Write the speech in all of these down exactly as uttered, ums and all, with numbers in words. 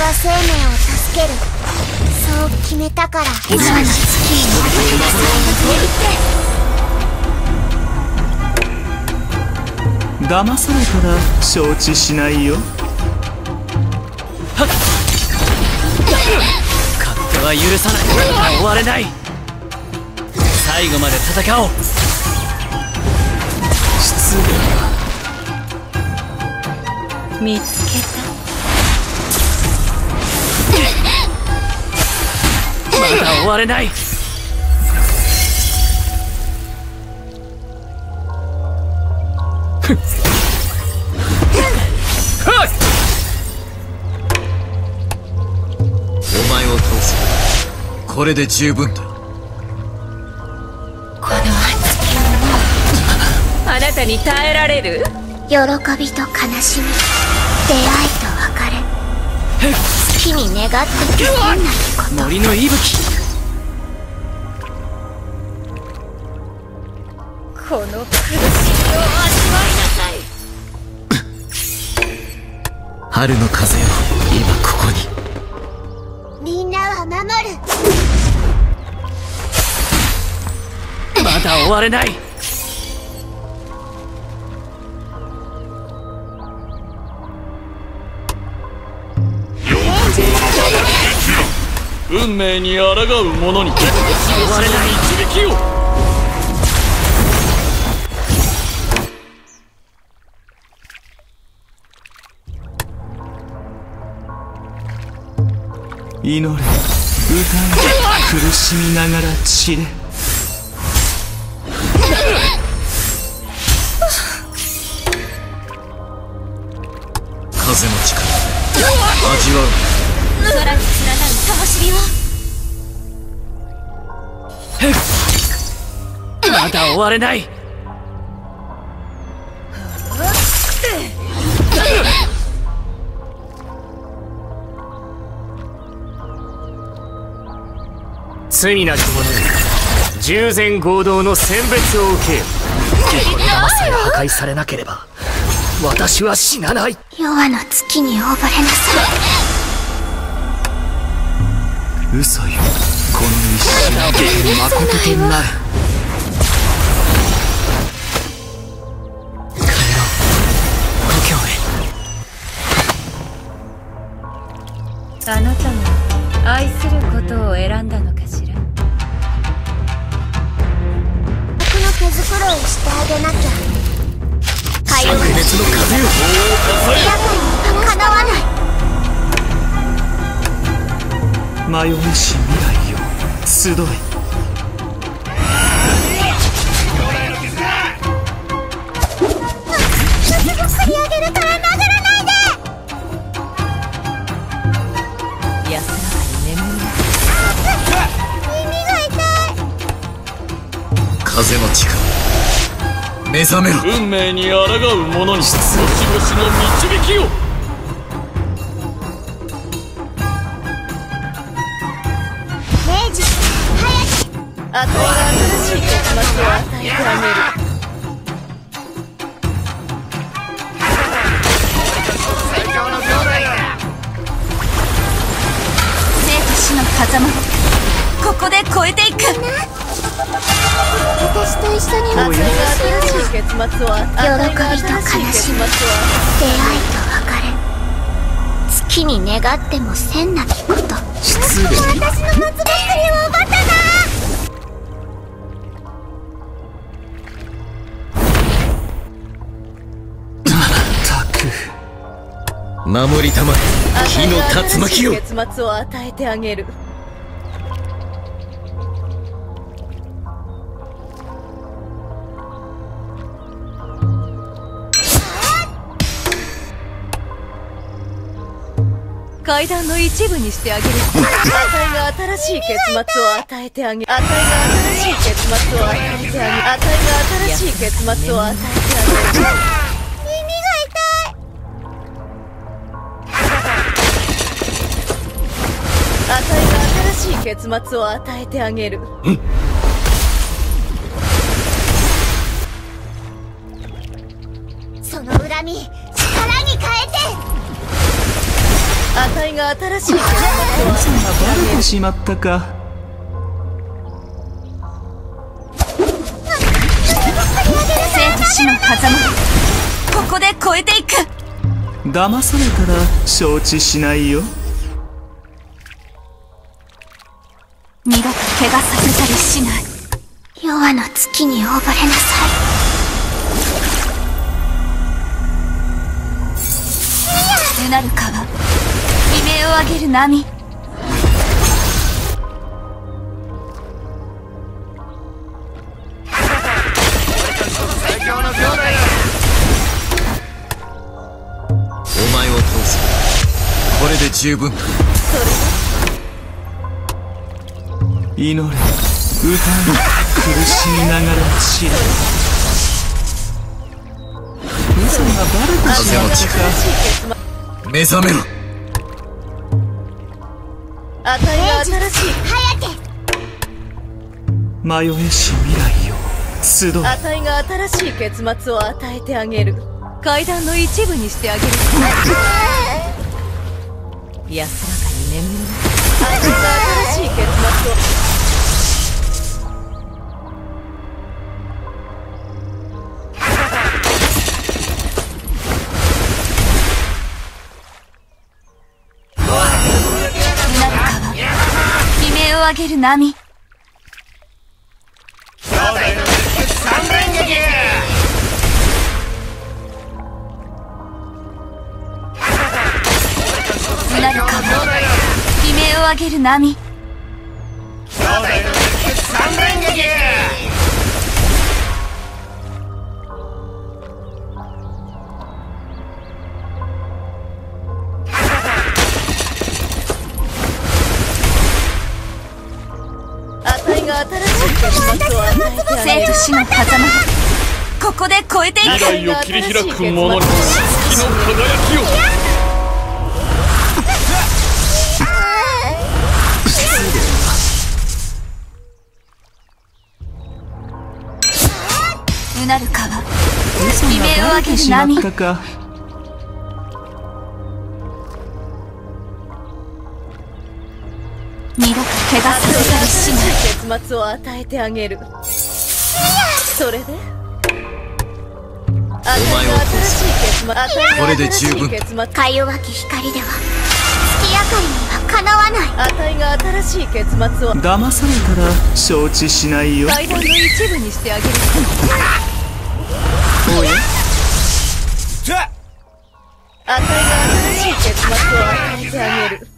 は生命を助ける。そう決めたから。今の月に騙されたら承知しないよ。 勝手は許さない。終われない。最後まで戦おう。 失礼。 見つけた。 まだ終われない。 お前を倒す。これで十分だ。 この熱きものあなたに耐えられる？ 喜びと悲しみ、出会いと別れ、月に願っても変なこと。 森の息吹。 この苦しみを味わいなさい。 春の風よ、今ここに。 みんなは守る。 まだ終われない。運命に抗う者に終われない導きを。 祈れ、歌え、苦しみながら散れ。 風の力味わう。 空に連なる灯火を。 まだ終われない。罪なき者に従前合同の選別を受けよ。この玉さえ破壊されなければ私は死なない。 夜の月に溺れなさい。嘘よ、この一瞬まこととなる。 帰ろう、故郷へ。 あなたが愛することを選んだのかしら。 僕の毛づくろいしてあげなきゃ。かゆい灼熱の風よ。 夜間にはかなわない。 迷いし未来よ、集い。 振り上げるから殴らないで。 安らかに眠りな。 耳が痛い。 風の力目覚めろ。 運命に抗う者に星々の導きを。 明治早く。 あたいが新しい結末を与えてあげる。生と死の狭間をここで越えていく。 私と一緒にあたいが新しい結末を与え喜びと悲しみ、出会いと別れ、月に願ってもせんなきこと。 失礼。 私の松ぼっくりを奪ったな。 たく守りたまえ、火の竜巻よ。 結末を与えてあげる。階段の一部にしてあげる。あたいが新しい結末を与えてあげる。あたいが新しい結末を与えてあげる。あたいが新しい結末を与えてあげる。 耳が痛い。 あたいが新しい結末を与えてあげる。 その恨み、力に変えて。 あたいがが新しい結末を嘘がバレてしまったか。 生と死の狭間、ここで越えていく。 騙されたら承知しないよ。 二度と怪我させたりしない。 夜の月に溺れなさい。うなる川、悲鳴を上げる波。 お前を倒す。これで十分だ。 祈れ、歌い、苦しみながら散れ。嘘がバレてしまったか。 目覚めろ。 あたいが新しい。 早け。 迷えし未来よ、集え。 あたいが新しい結末を与えてあげる。階段の一部にしてあげる。安らかに眠る。あたいが新しい結末を。上げる波。うなる川、悲鳴を上げる波。生と死の狭間、ここで越えていく。 未来を切り開く者に月の輝きを。 うなる川、悲鳴を上げる波。二度と怪我させたりしない。結末を与えてあげる。それでお前を通す。 これで十分。 か弱き光では月明かりにはかなわない。 あたいが新しい結末を。 騙されたら承知しないよ。 階段の一部にしてあげる。 おや、 あたいが新しい結末を与えてあげる。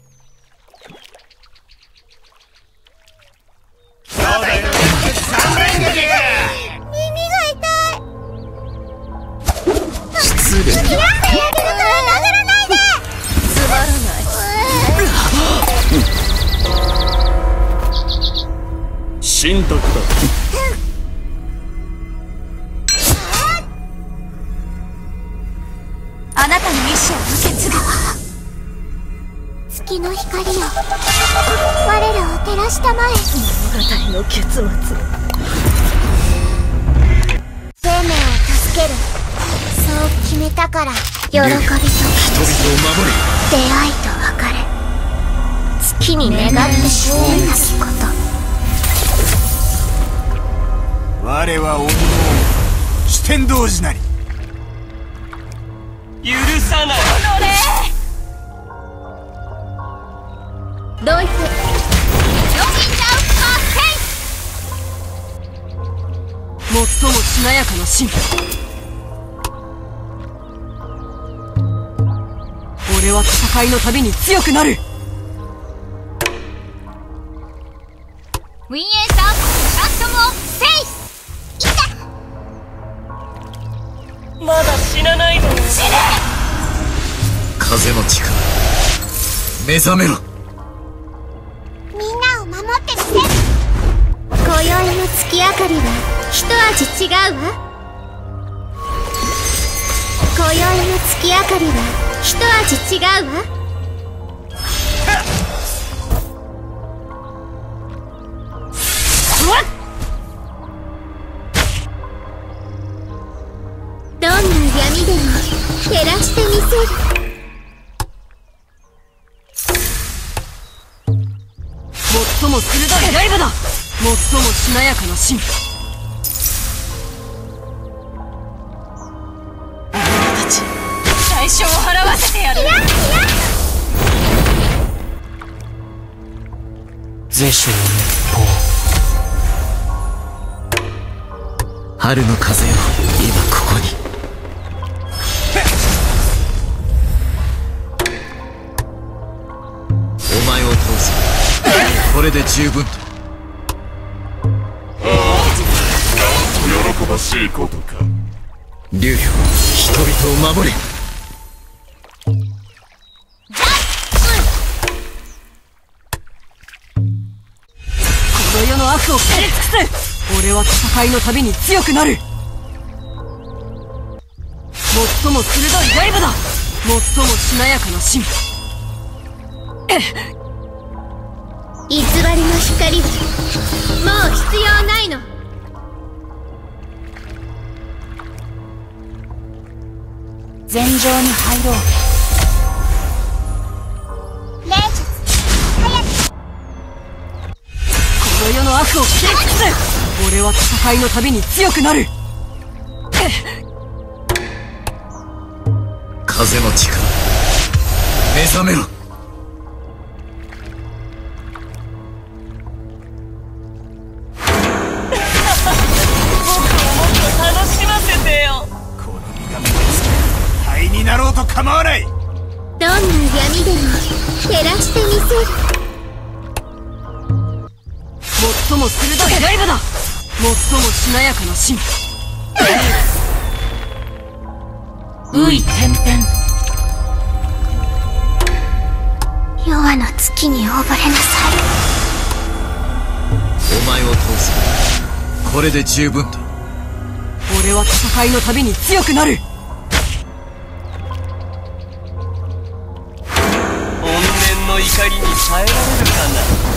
失礼。 つまらない。 信託だ。 あなたの意志を受け継ぐ。 月の光よ、我らを照らしたまえ。 物語の結末。 生命を助ける、そう決めたから。喜びと人々を守れ。 出会いと別れ、月に願って自然なきこと。 我は鬼の四天童子なり。 許さない。 ドイツ最もしなやかな神父。俺は戦いのたびに強くなる。 ウィンエーターラストモフェイス。いた。 まだ死なないの。 死ね。 風の力、目覚めろ。 みんなを守ってみせ。今宵の月明かりは一味違うわ。今宵の月明かりは一味違うわ。どんな闇でも照らしてみせる。 しなやかな芯。あなたたち代償を払わせてやる。 是正滅法。 春の風よ、今ここに。お前を倒す。これで十分と。 喜ばしいことか。 竜よ、人々を守れ。 この世の悪を蹴り尽くす。俺は戦いのたびに強くなる。最も鋭い刃だ。最もしなやかな芯。 偽りの光はもう必要ないの。 禅場に入ろう。霊術早く。 この世の悪を蹴り尽くす。俺は戦いのたびに強くなる。 風の力、目覚めろ。 楽しませてよ。 この身が燃え尽き灰になろうと構わない。 どんな闇でも照らしてみせる。 最も鋭い刃だ。最もしなやかな芯。 ういてんてん。 夜の月に溺れなさい。 お前を倒す。これで十分と。 俺は戦いのたびに強くなる。怨念の怒りに耐えられるかな。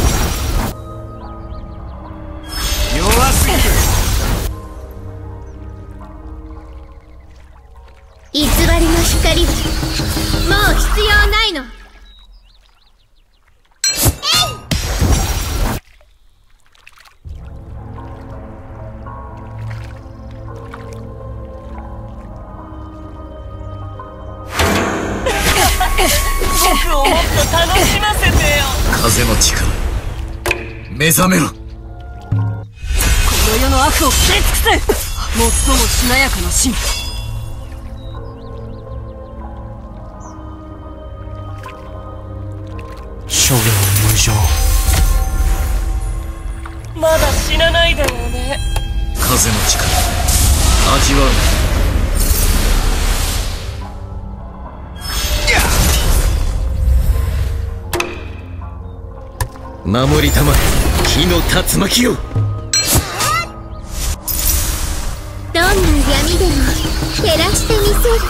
弱すぎる。 偽りの光はもう必要ないの。 僕をもっと楽しませてよ。 風の力、目覚めろ。 この世の悪を蹴り尽くす。最もしなやかな芯。 諸行無常。 まだ死なないだろうね。 風の力、味わう。守りたまえ、火の竜巻よ。 どんな闇でも照らしてみせる。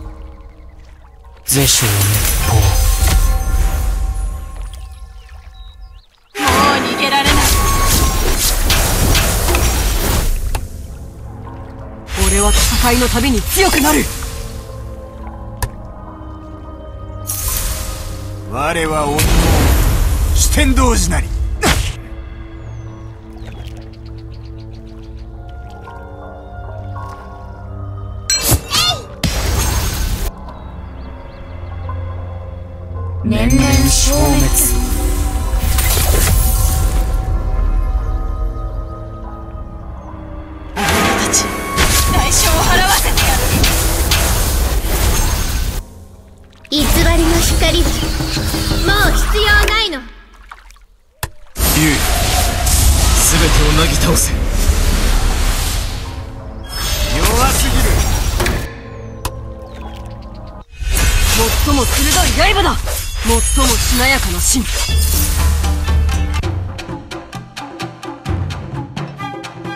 是正滅法。 もう逃げられない。俺は戦いのたびに強くなる。 我は鬼の四天童子なり。 年々消滅。 あなたたち代償を払わせてやる。 偽りの光はもう必要ないの。 竜、すべてをなぎ倒せ。 弱すぎる。 最も鋭い刃だ。最もしなやかな芯。